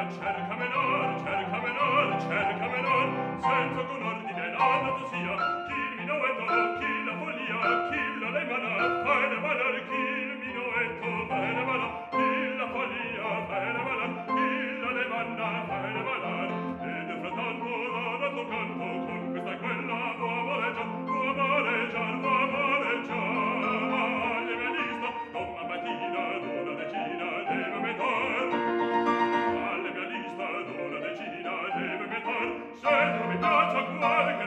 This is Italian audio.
senza con ordine nada tu sia, chi il minuetto, chi la follia, chi la lemana, fai le balar, chi il minuetto, fai le balar, chi la follia, fai le balar, chi la lemana, fai le balar, ed frattanto da tuo canto, con questa e quella tua amareggiar, le menista, con la mattina d'una decina deve metter, alle mia lista d'una decina deve metter, se tu mi piace a cuore